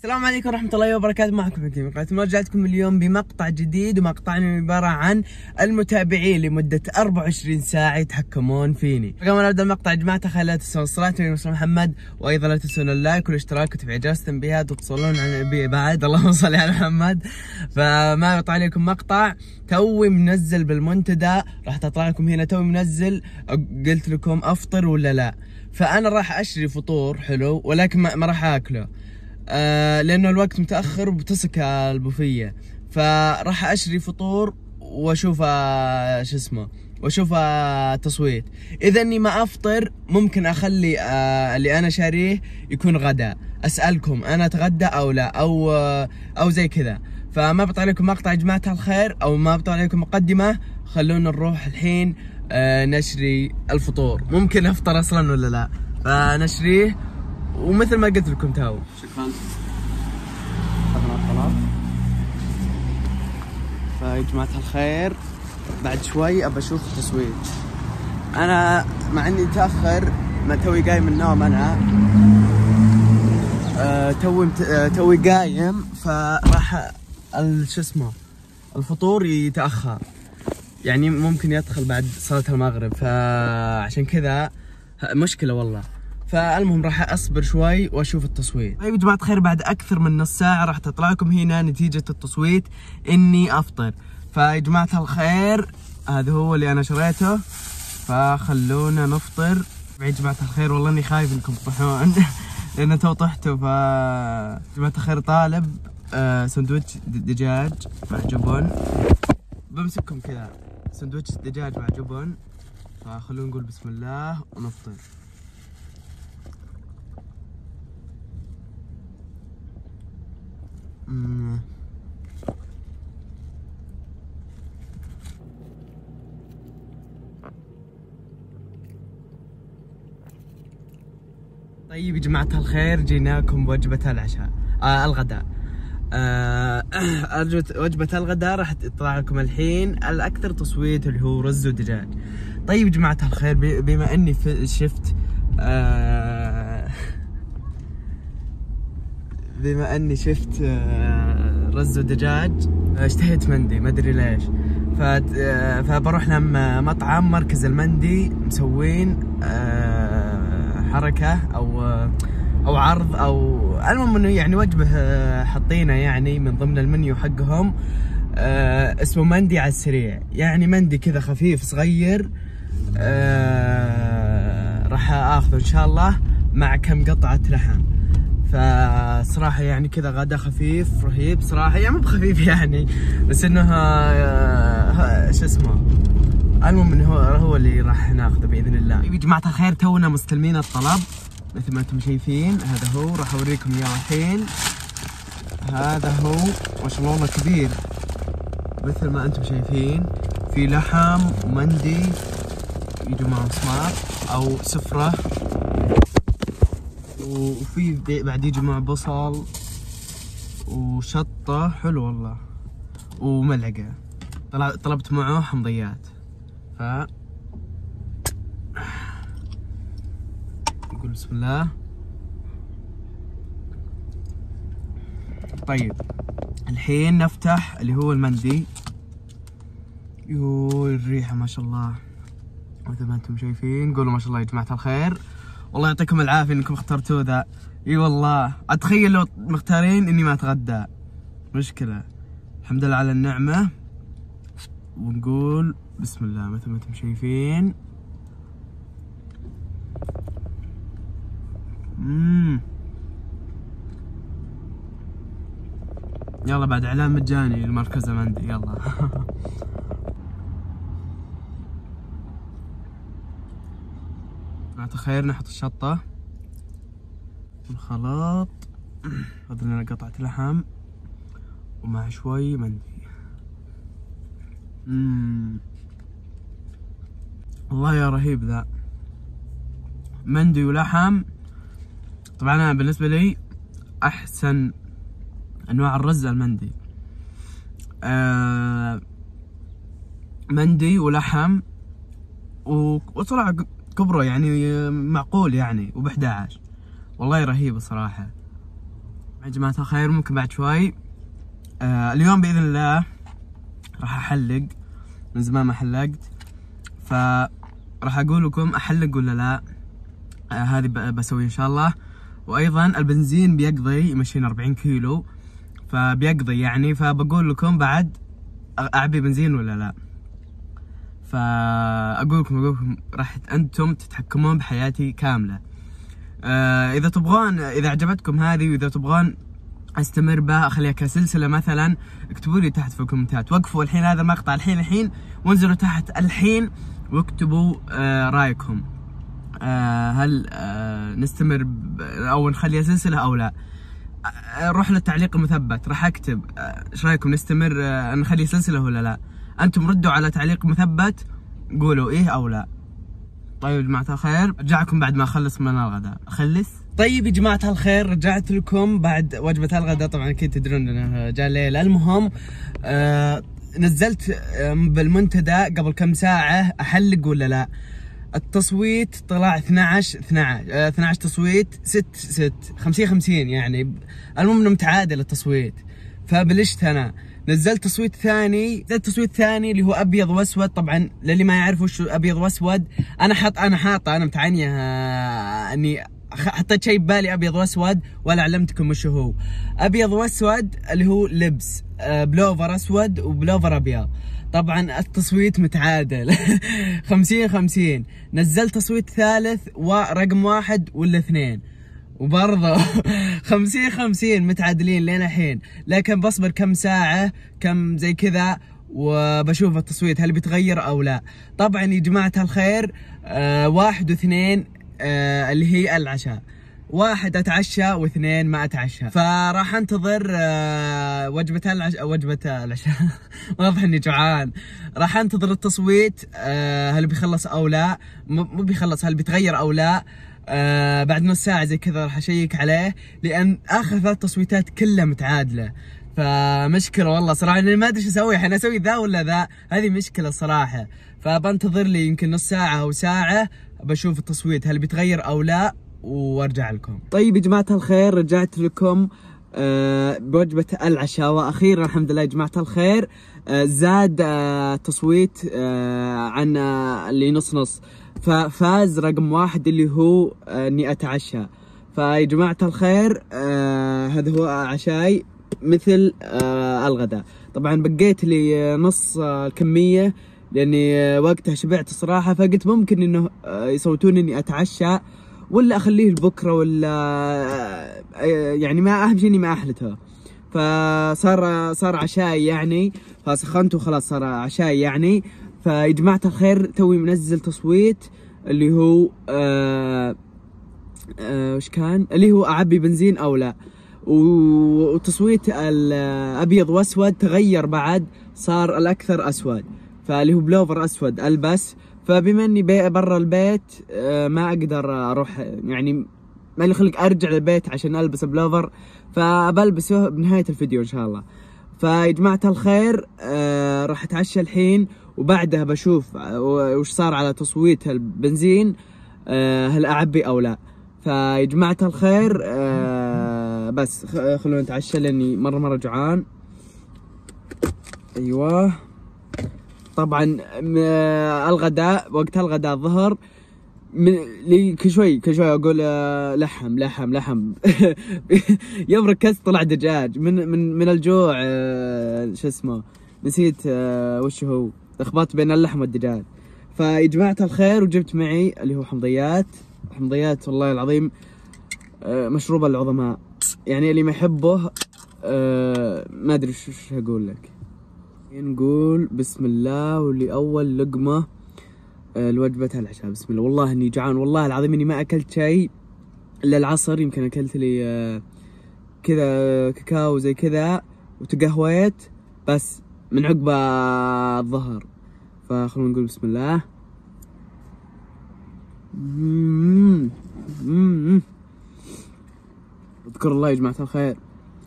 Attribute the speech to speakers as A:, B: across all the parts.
A: السلام عليكم ورحمة الله وبركاته. معكم حكيم قناة رجعتكم اليوم بمقطع جديد، ومقطعنا عبارة عن المتابعين لمدة 24 ساعة يتحكمون فيني. قبل ما نبدأ المقطع يا جماعة لا تنسون الصلاة على محمد، وأيضا لا تنسون اللايك والاشتراك وتفعيل جرس التنبيهات وتصلون على النبي بعد، اللهم صل على محمد. فما يطلع لكم مقطع توي منزل بالمنتدى، راح تطلع لكم هنا توي منزل، قلت لكم أفطر ولا لا. فأنا راح أشتري فطور حلو ولكن ما راح أكله، لأنه الوقت متأخر وبتسك البوفية، فراح أشتري فطور وأشوف شو اسمه، وأشوف تصويت. إذا إني ما أفطر ممكن أخلي اللي أنا شاريه يكون غدا، أسألكم أنا أتغدى أو لا، أو زي كذا. فما بطلع لكم مقطع يا جماعة الخير، أو ما بطلع لكم مقدمة. خلونا نروح الحين نشري الفطور. ممكن أفطر أصلا ولا لا، فنشريه. ومثل ما قلت لكم شكرا. اخذنا الطلب. فيا جماعة الخير بعد شوي ابى اشوف التصويت. انا مع اني متاخر، ما توي قايم من النوم، انا توي قايم، فراح شو اسمه الفطور يتاخر، يعني ممكن يدخل بعد صلاة المغرب، فعشان كذا مشكلة والله. فالمهم راح اصبر شوي واشوف التصويت. طيب يا جماعة الخير، بعد اكثر من نص ساعة راح تطلع لكم هنا نتيجة التصويت اني افطر. فيا جماعة الخير هذا هو اللي انا شريته، فخلونا نفطر. يا جماعة الخير والله اني خايف انكم تطيحون لان تو طحتوا. يا جماعة الخير طالب سندويتش دجاج مع جبن، بمسككم كذا سندويتش دجاج مع جبن. فخلونا نقول بسم الله ونفطر. طيب يا جماعة الخير، جيناكم بوجبة العشاء الغداء. وجبة الغداء راح تطلع لكم الحين الأكثر تصويت اللي هو رز ودجاج. طيب يا جماعة الخير، بما اني شفت بما اني شفت رز ودجاج، اشتهيت مندي ما ادري ليش. فبروح لهم مطعم مركز المندي، مسوين حركة او عرض، او المهم انه يعني وجبة حاطينه يعني من ضمن المنيو حقهم، اسمه مندي على السريع. يعني مندي كذا خفيف صغير، راح اخذه ان شاء الله مع كم قطعة لحم. فصراحة يعني كذا غدا خفيف رهيب صراحة، يعني مو بخفيف يعني، بس انه شو اسمه، المهم انه هو اللي راح ناخذه باذن الله. يا جماعة الخير تونا مستلمين الطلب مثل ما انتم شايفين، هذا هو راح اوريكم اياه الحين. هذا هو ما شاء الله كبير مثل ما انتم شايفين، في لحم ومندي يجوا معهم سماق او سفرة، وفي بعد يجي مع بصل وشطة حلو والله، وملعقة. طلبت معه حمضيات. نقول بسم الله. طيب الحين نفتح اللي هو المندي. يو الريحة ما شاء الله مثل ما انتم شايفين. قولوا ما شاء الله يا جماعة الخير، والله يعطيكم العافية انكم اخترتوا ذا. اي والله اتخيل لو مختارين اني ما اتغدى، مشكلة. الحمد لله على النعمة. ونقول بسم الله مثل ما انتم شايفين. يلا بعد اعلان مجاني لمركز المندي، يلا خير نحط الشطة والخلاط. هذا لنا قطعة لحم ومع شوي مندي. والله يا رهيب ذا، مندي ولحم. طبعا انا بالنسبة لي احسن انواع الرز المندي، مندي ولحم وصراحة كبره يعني معقول يعني، وب11 والله رهيب الصراحة. يا جماعة الخير ممكن بعد شوي اليوم بإذن الله راح أحلق، من زمان ما حلقت، فراح أقول لكم أحلق ولا لا. هذه بسوي إن شاء الله. وأيضا البنزين بيقضي، يمشينا 40 كيلو فبيقضي يعني، فبقول لكم بعد أعبي بنزين ولا لا. فأقول لكم راح أنتم تتحكمون بحياتي كاملة. إذا تبغون، إذا عجبتكم هذه وإذا تبغون استمر بها اخليها كسلسله مثلا، اكتبوا لي تحت في الكومنتات. وقفوا الحين هذا المقطع الحين وانزلوا تحت الحين واكتبوا رايكم. هل نستمر او نخليها سلسله او لا؟ روح للتعليق المثبت راح اكتب ايش رايكم، نستمر نخلي سلسله ولا لا؟ انتم ردوا على تعليق مثبت قولوا ايه او لا. طيب يا جماعة الخير ارجعكم بعد ما اخلص من الغداء. طيب يا جماعة الخير رجعت لكم بعد وجبة الغداء. طبعا اكيد تدرون انه جاء الليل. المهم نزلت بالمنتدى قبل كم ساعة احلق ولا لا. التصويت طلع 12 تصويت 6 50 يعني. المهم انه متعادل التصويت. فبلشت انا نزلت تصويت ثاني، اللي هو ابيض واسود. طبعا للي ما يعرف وش ابيض واسود، انا متعنيه اني حطيت شيء ببالي ابيض واسود ولا علمتكم وش هو. ابيض واسود اللي هو لبس بلوفر اسود وبلوفر ابيض. طبعا التصويت متعادل 50-50. نزلت تصويت ثالث ورقم 1 ولا 2 وبرضه 50-50 متعادلين لين الحين. لكن بصبر كم ساعة كم زي كذا وبشوف التصويت هل بيتغير او لا. طبعا يا جماعة الخير 1 و2 اللي هي العشاء. 1 اتعشى و2 ما اتعشى. فراح انتظر وجبة العشاء واضح اني جوعان. راح انتظر التصويت هل بيخلص او لا، مو بيخلص، هل بيتغير او لا. بعد نص ساعة زي كذا راح اشيك عليه، لان اخر 3 تصويتات كلها متعادلة. فمشكلة والله صراحة، اني ما ادري ايش اسوي الحين، اسوي ذا ولا ذا، هذه مشكلة صراحة. فبنتظر لي يمكن نص ساعة او ساعة بشوف التصويت هل بيتغير او لا وارجع لكم. طيب يا جماعة الخير رجعت لكم بوجبة العشاء، واخيرا الحمد لله يا جماعة الخير زاد تصويت عن اللي نص. ففاز رقم 1 اللي هو اني اتعشى. فيا جماعة الخير هذا هو عشاي مثل الغداء. طبعا بقيت لي نص الكمية لاني وقتها شبعت الصراحة، فقلت ممكن انه يصوتون اني اتعشى ولا اخليه لبكره ولا يعني ما اهم شيء اني ما احلته. فصار عشاي يعني، فسخنت وخلاص صار عشاي يعني. فيا جماعة الخير توي منزل تصويت اللي هو وش كان، اللي هو اعبي بنزين او لا. وتصويت الابيض واسود تغير بعد، صار الاكثر اسود، فاللي هو بلوفر اسود البس. فبما اني برا البيت ما اقدر اروح يعني، ما اللي يخليك ارجع للبيت عشان البس بلوفر، فبلبسه بنهاية الفيديو ان شاء الله. فيا جماعة الخير راح اتعشى الحين وبعدها بشوف وش صار على تصويت البنزين هل اعبي او لا. فيا جماعة الخير بس خلونا نتعشى لاني مرة جوعان. ايوه طبعا الغداء، وقت الغداء الظهر لي كل شوي اقول لحم يوم ركزت طلع دجاج من الجوع. شو اسمه نسيت وش هو، لخبطت بين اللحم والدجاج. فيا جماعة الخير وجبت معي اللي هو حمضيات والله العظيم مشروب العظماء يعني. اللي ما يحبه ما ادري شو اقول لك. نقول بسم الله، واللي اول لقمة الوجبة العشاء. بسم الله. والله اني جوعان والله العظيم، اني ما اكلت شيء الا العصر. يمكن اكلت لي كذا كاكاو زي كذا وتقهويت بس من عقب الظهر. فخلونا نقول بسم الله. اذكر الله يا جماعة الخير.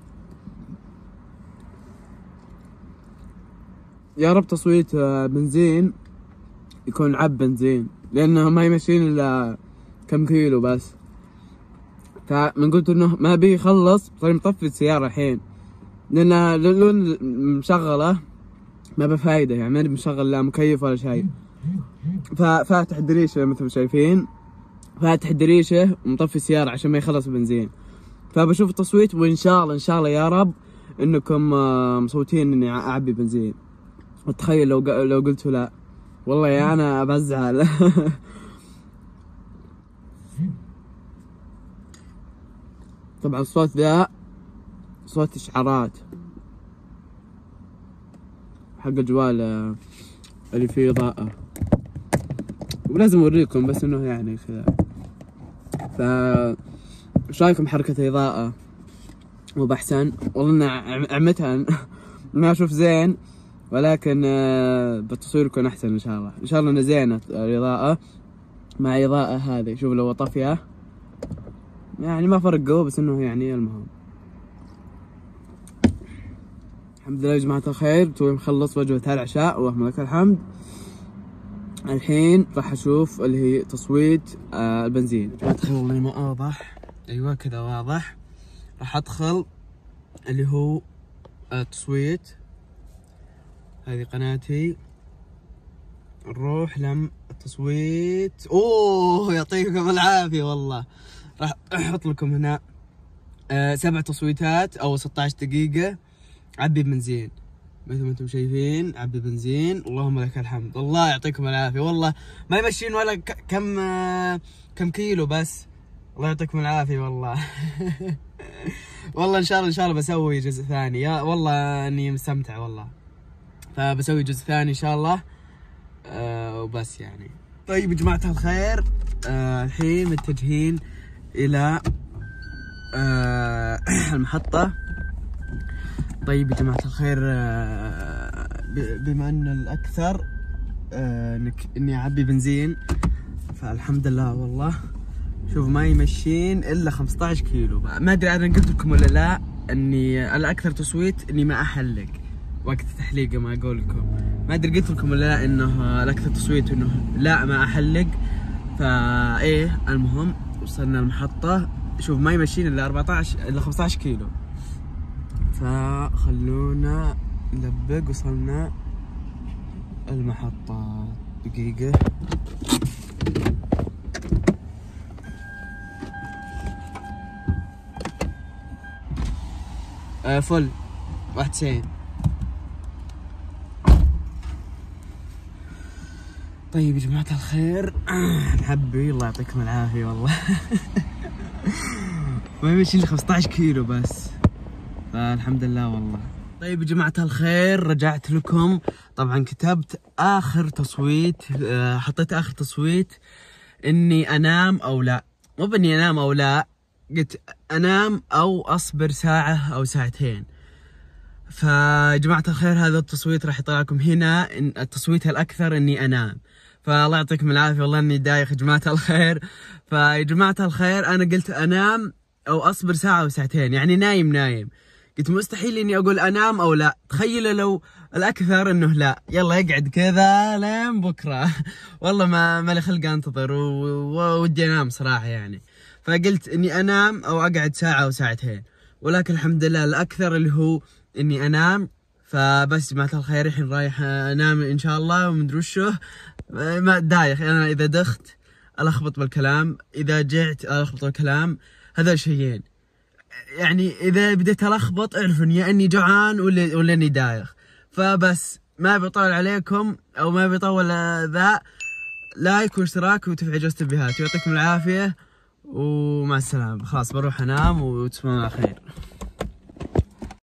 A: يا رب تصويت بنزين يكون عب بنزين، لانه ما يمشين الا كم كيلو بس. فمن قلت انه ما بي يخلص صار مطفي السيارة الحين، لانها لو مشغلة ما بفايدة يعني، ماني مشغل لا مكيف ولا شيء. ففاتح الدريشة مثل ما شايفين، فاتح الدريشة ومطفي السيارة عشان ما يخلص بنزين. فبشوف التصويت وان شاء الله ان شاء الله يا رب انكم مصوتين اني اعبي بنزين. وتخيل لو قلتوا لا، والله يا انا بزعل. طبعا الصوت ذا صوت اشعارات حق الجوال اللي فيه اضاءة، ولازم اوريكم بس انه يعني كذا. ايش رايكم حركة اضاءة مو بأحسن؟ والله عمتها ما اشوف زين، ولكن بالتصوير يكون احسن ان شاء الله. ان شاء الله انها زينة الاضاءة مع اضاءة هذه. شوف لو طفية يعني ما فرق قوي، بس انه يعني المهم الحمد لله يا جماعة الخير. توي مخلص وجبة العشاء اللهم لك الحمد. الحين راح اشوف اللي هي تصويت البنزين. ادخل والله ما واضح، ايوه كذا واضح. راح ادخل اللي هو التصويت، هذه قناتي، نروح لم التصويت. اوه يعطيكم العافية والله. راح احط لكم هنا 7 تصويتات او 16 دقيقة عبي بنزين مثل ما انتم شايفين. عبي بنزين اللهم لك الحمد. الله يعطيكم العافية والله، ما يمشين ولا كم كيلو بس. الله يعطيكم العافية والله. والله ان شاء الله بسوي جزء ثاني، يا والله اني مستمتع والله. فبسوي جزء ثاني ان شاء الله وبس يعني. طيب يا جماعة الخير الحين متجهين الى المحطة. طيب يا جماعة الخير بما ان الاكثر اني اعبي بنزين، فالحمد لله والله. شوف ما يمشين الا 15 كيلو. ما ادري انا قلت لكم ولا لا اني الاكثر تصويت اني ما احلق وقت التحليقه. ما اقول لكم، ما ادري قلت لكم ولا لا انه الاكثر تصويت انه لا ما احلق. فايه المهم وصلنا المحطه. شوف ما يمشين الا 15 كيلو. فخلونا نلبق. وصلنا المحطة دقيقة. فل 91. طيب يا جماعة الخير نحبي الله يعطيكم العافية والله. ما يمشي لي 15 كيلو بس، فالحمد لله والله. طيب يا جماعة الخير رجعت لكم. طبعا كتبت آخر تصويت، حطيت آخر تصويت إني أنام أو لا. مو بإني أنام أو لا، قلت أنام أو أصبر ساعة أو ساعتين. فيا جماعة الخير هذا التصويت راح يطلع لكم هنا. إن التصويت الأكثر إني أنام. فالله يعطيكم العافية والله إني دايخ يا جماعة الخير. فيا جماعة الخير أنا قلت أنام أو أصبر ساعة أو ساعتين، يعني نايم. قلت مستحيل إني أقول أنام أو لا. تخيلوا لو الأكثر إنه لا، يلا يقعد كذا لين بكرة. والله ما لي خلق أنتظر وودي أنام صراحة يعني. فقلت إني أنام أو أقعد ساعة أو ساعتين، ولكن الحمد لله الأكثر اللي هو إني أنام. فبس جماعة الخير الحين رايح أنام إن شاء الله. ومدري وشو ما دايخ أنا، إذا دخت ألخبط بالكلام، إذا جعت ألخبط بالكلام. هذا شيئين يعني. إذا بديت ألخبط اعرفوا يا إني جوعان ولا إني دايخ. فبس ما بيطول عليكم أو ما بيطول ذا. لايك واشتراك وتفعيل جرس التنبيهات. يعطيكم العافية ومع السلامة. خلاص بروح أنام وتصبحون على خير.